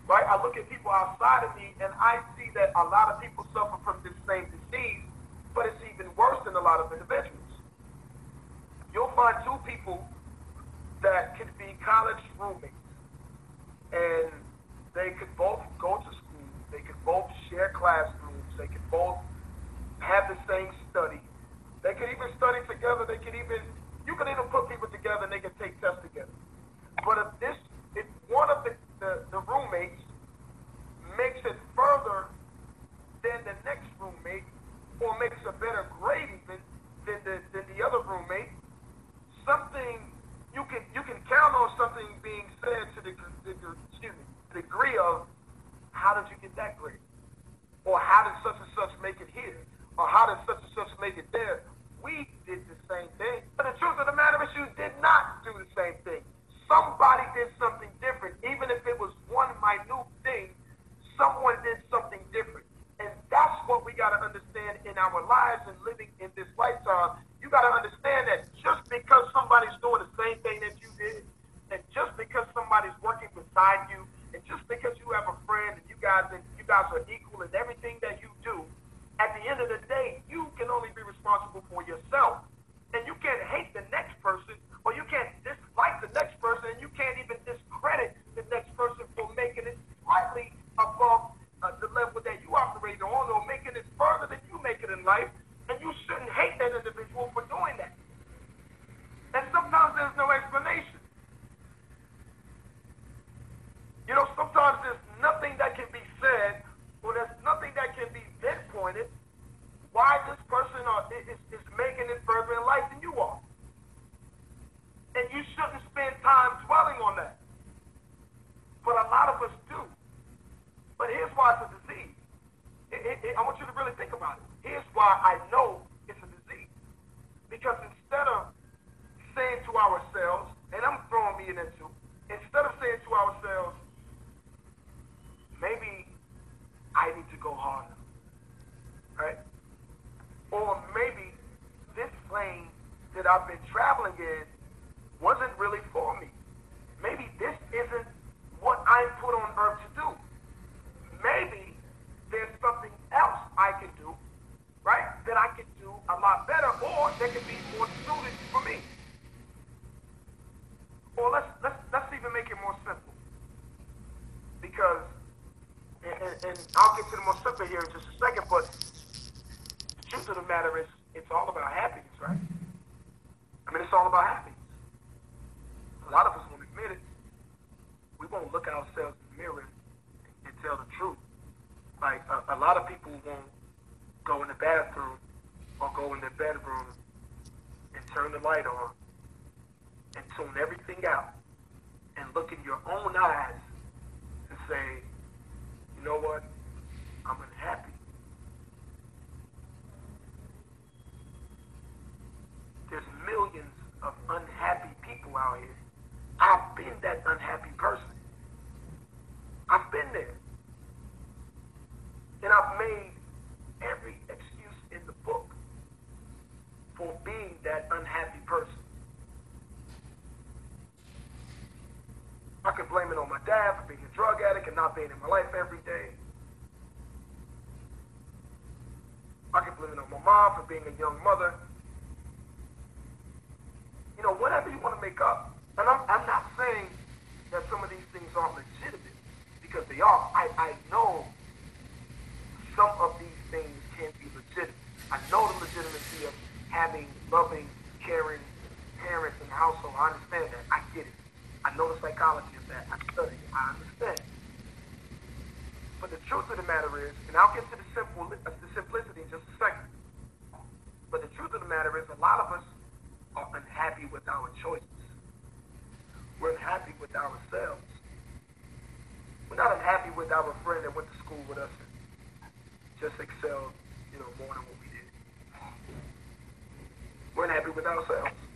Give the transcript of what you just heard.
right? I look at people outside of me, and I see that a lot of people suffer from this same disease, but it's even worse than a lot of individuals. You'll find two people that could be college roommates, and they could both go to school, they could both share classrooms, they could both have the same study, they could even study together, you could even put people together and they could take tests together. But if one of the roommates makes it further than the next roommate, or makes a better grade even than the other roommate, you can count on something being said to the degree of, how did you get that grade? Or how did such and such make it here? Or how did such and such make it there? We did the same thing. But the truth of the matter is, you did not do the same thing. Somebody did something different. Even if it was one minute thing, someone did something different. And that's what we got to understand in our lives and living in this lifetime. You got to understand that just because somebody's doing the same thing that you did, and just because somebody's working beside you, and just because you have a friend and you guys are equal in everything that you do, at the end of the day, you can only be responsible for yourself. And you can't hate the next person, or you can't dislike the next person, and you can't even discredit the next person for making it slightly above the level that you operate on, or making it further than you make it in life. And you shouldn't hate that individual for doing that. And sometimes there's no explanation. You know, sometimes there's nothing that can be said, or there's nothing that can be pinpointed why this person is making it further in life than you are. And you shouldn't spend time dwelling on that. But a lot of us do. But here's why it's a disease. I want you to really think about it. Here's why I know it's a disease. Because instead of saying to ourselves, and I'm throwing me in it too, instead of saying to ourselves, maybe I need to go harder, right? Or maybe this plane that I've been traveling in wasn't really for me. Maybe this isn't what I'm put on earth to do. Maybe there's something else I can do, right, that I can do a lot better, or that can be more suited for me. Or let's even make it more simple. Because, and I'll get to the more simple here in just a second, but the truth of the matter is, it's all about happiness, right? I mean, it's all about happiness. A lot of us won't admit it. We won't look at ourselves in the mirror and tell the truth. Like, a lot of people won't go in the bathroom or go in their bedroom and turn the light on and tune everything out and look in your own eyes and say, you know what? I'm unhappy. There's millions of unhappy people out here. I've been that unhappy person. I've been there. And I've made every excuse in the book for being that unhappy person. I could blame it on my dad for being a drug addict and not being in my life every day. I could blame it on my mom for being a young mother. You know, whatever you want to make up. And I'm not saying that some of these things aren't legitimate, because they are. I know some of these things can be legitimate. I know the legitimacy of having loving, caring parents in the household. I understand that. I get it. I know the psychology of that. I study it. I understand. But the truth of the matter is, and I'll get to the simplicity in just a second, but the truth of the matter is, a lot of us are unhappy with our choices. We're unhappy with ourselves. We're not unhappy with our friend that went to school with us and just excelled, more than what we did. We're unhappy with ourselves.